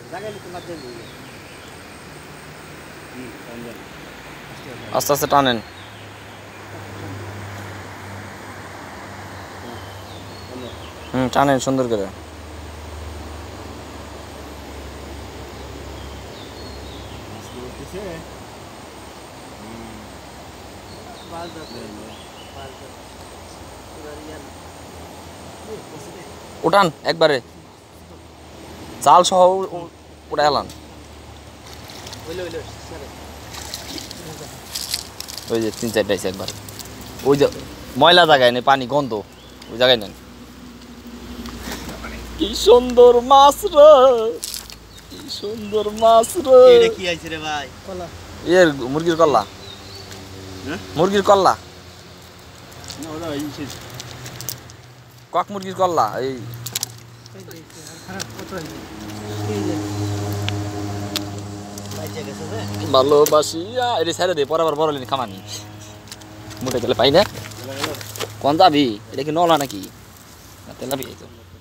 আস্তে আস্তে টানেন। টানেন সুন্দর করে। উঠান একবারে, চাল সহ উঠে এলান। ওই যে 3-4টা আছে একবার, ওই যে ময়লা জায়গায় নেই, পানি গন্ধ ওই জায়গায় নেন। কি সুন্দর মাছ রে, কি সুন্দর মাছ রে। এটা কি আইছে রে ভাই? কলা। এর মুরগির কল্লা। মুরগির কল্লা, না ওটা ইসে কক মুরগির কল্লা। এই ভালোবাসিয়া এটা ছেড়ে দে, পরে আবার বড় লিন খামানি মুটে গেলে পাই না। কোন যাবি? এটা কি নলা নাকি? তেলাপি।